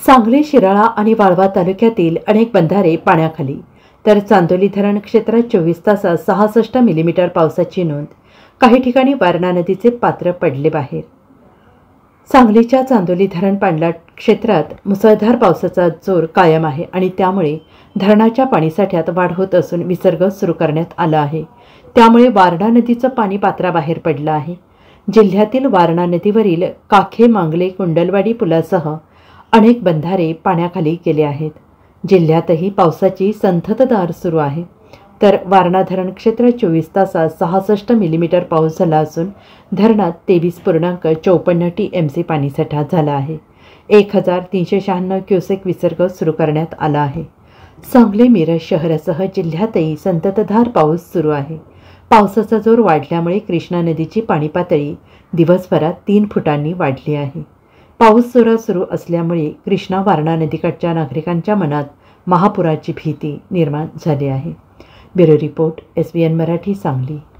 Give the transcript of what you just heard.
सांगली, शिराळा आणि वाळवा तालुक्यातील अनेक बंधारे पाण्याखाली, तर चांदोली धरण क्षेत्रात 24 तासात 66 मिलीमीटर पावसाची नोंद. काही ठिकाणी वारणा नदीचे पात्र पडले बाहेर. सांगलीच्या चांदोली धरण पाणलोट क्षेत्रात मुसळधार पावसाचा जोर कायम आहे आणि त्यामुळे धरणाच्या पाणीसाठ्यात वाढ होत असून विसर्ग सुरू करण्यात आला आहे. त्यामुळे वारणा नदीचं पाणी पात्राबाहेर पडलं आहे. जिल्ह्यातील वारणा नदीवरील काखे, मांगले, कुंडलवाडी पुलासह अनेक बंधारे पाण्याखाली गेले आहेत. जिल्ह्यातही पावसाची संततधार सुरू आहे. तर वारणा धरण क्षेत्रात 24 तासात 66 मिलीमीटर पाऊस झाला असून धरणात 23.54 TMC पाणीसाठा झाला आहे. 1396 क्युसेक विसर्ग सुरू करण्यात आला आहे. सांगली, मिरज शहरासह जिल्ह्यातही संततधार पाऊस सुरू आहे. पावसाचा जोर वाढल्यामुळे कृष्णा नदीची पाणी पातळी दिवसभरात 3 फुटांनी वाढली आहे. पाऊस जोरात सुरू असल्यामुळे कृष्णा वारणा नदीकाठच्या नागरिकांच्या मनात महापुराची भीती निर्माण झाली आहे. Bureau report, SBN Marathi, Sangli.